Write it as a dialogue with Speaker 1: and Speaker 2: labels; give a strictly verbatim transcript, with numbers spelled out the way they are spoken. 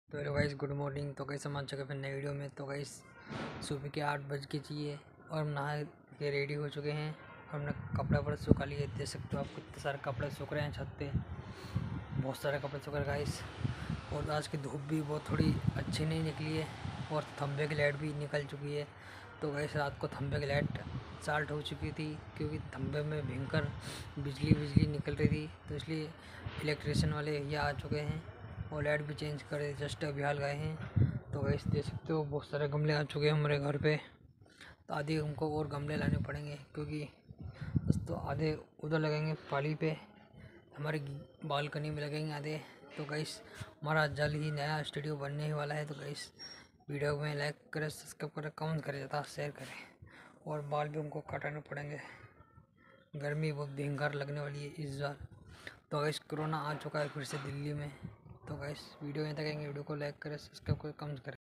Speaker 1: तो hello guys, good morning. तो guys हम आ चुके फिर नई वीडियो में। तो गाइस सुबह के आठ बज के चाहिए और हम नहा के रेडी हो चुके हैं। हमने कपड़ा वपड़ा सुखा लिए, देख सकते हो आप कितने सारे कपड़े सूख रहे हैं छत पे। बहुत सारे कपड़े सूख रहे गाइस। और आज की धूप भी बहुत थोड़ी अच्छी नहीं निकली है और खंभे की लाइट भी निकल चुकी है। तो गाइस रात को खंभे की लाइट साल्ट हो चुकी थी क्योंकि खंभे में भयंकर बिजली बिजली निकल रही थी। तो इसलिए इलेक्ट्रिशियन वाले भैया आ चुके हैं और लाइट भी चेंज करे, जस्ट अभी हाल गए हैं। तो गाइस देख सकते हो बहुत सारे गमले आ चुके हैं हमारे घर पे। तो आधे हमको और गमले लाने पड़ेंगे क्योंकि तो आधे उधर लगेंगे पाली पे, हमारी बालकनी में लगेंगे आधे। तो गाइस हमारा जल्द ही नया स्टूडियो बनने ही वाला है। तो गाइस वीडियो में लाइक करें, सब्सक्राइब करें, कमेंट करें, ज़्यादा शेयर करें। और बाल भी हमको कटाने पड़ेंगे, गर्मी बहुत भयंकर लगने वाली है इस बार। तो गाइस कोरोना आ चुका है फिर से दिल्ली में। तो गाइस वीडियो यहाँ तक आएंगे, वीडियो को लाइक करें, सब्सक्राइब करें, कमेंट करें।